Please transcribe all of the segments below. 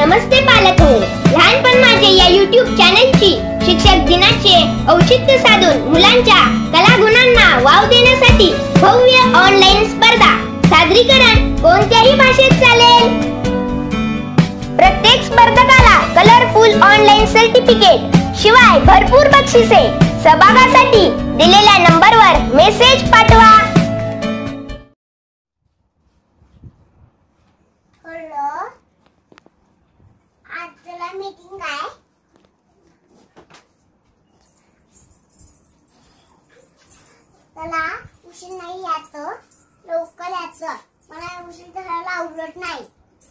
नमस्ते पालक हो. लहानपण माझे या YouTube चॅनलची शिक्षक दिनाचे औचित्य साधून मुलांच्या कलागुणांना वाव देण्यासाठी भव्य ऑनलाईन स्पर्धा. सादरीकरण कोणत्याही भाषेत चालेल. प्रत्येक स्पर्धकाला कलरफुल ऑनलाईन सर्टिफिकेट शिवाय भरपूर बक्षिसे. सहभागासाठी दिलेल्या नंबरवर मेसेज पाठवा. मीटिंग आहे. त्याला उशीर नाही यायचं, लवकर यायचं. मला उशीर करायला आवडत नाही.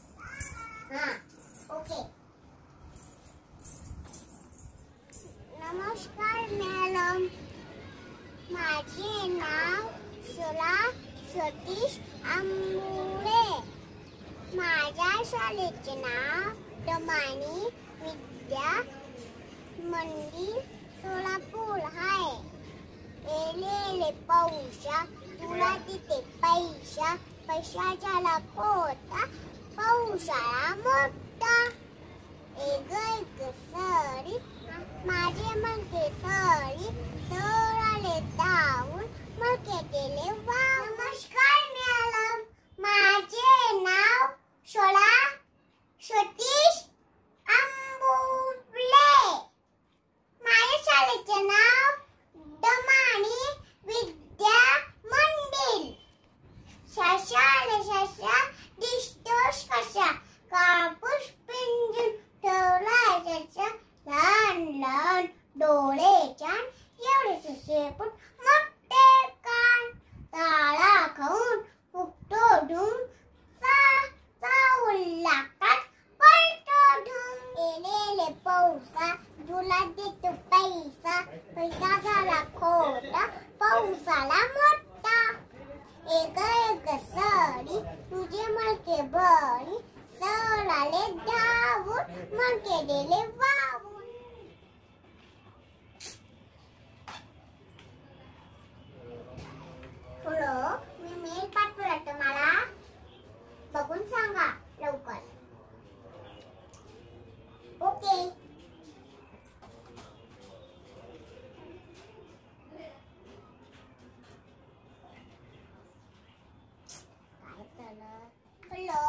ओके. नमस्कार मॅडम, माझे नाव शोला सतीश आंबुळे. माझ्या शाळेचे नाव दमानी विद्या मंदिर सोलापूर आहे. एले पाऊसा तुला तिथे पैसा, पैशाच्या लाखोटा पाऊसाळा मोठा. एक सरी माझे मनके सरी सराले धावून मके गेले वाव. नमस्कार मॅडम, माझे नाव शोला सतीश आंबुळे. माझ्या शाळेचे नाव दमानी विद्या मंदिर. शाशा दिसतोस कशा, कापूस पिंजून ठेवला त्याच्या. लहान लहान डोळे छान, एवढे शेपूट मोठे कान. ताळा खाऊन फुकतो ढूम, चावला काट पलटो ढूम. एलेले पाऊसा तुला देतो पैसा, पैसा झाला खोटा पाऊसाला मोठा. एक सरी तुझे मळके बरी सराले धावून मळके गेले वावून. हॅलो, मी मेल पाठवला तुम्हाला, बघून सांगा लवकर. ओके. हॅलो,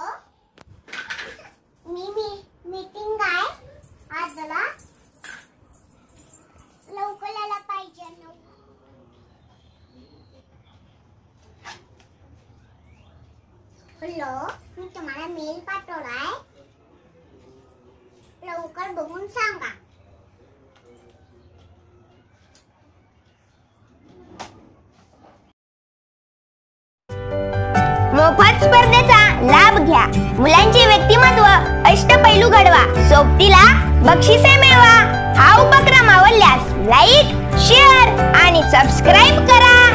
मीटिंग आहे आज. जरा लवकर यायला पाहिजे. हॅलो, मी तुम्हाला मेल पाठवलाय, लवकर बघून सांगा. मोफत स्पर्धेचा लाभ घ्या. मुलांचे व्यक्तिमत्व अष्टपैलू घडवा. सोबतीला बक्षिसे मिळवा. हा उपक्रम आवडल्यास लाईक, शेअर आणि सबस्क्राईब करा.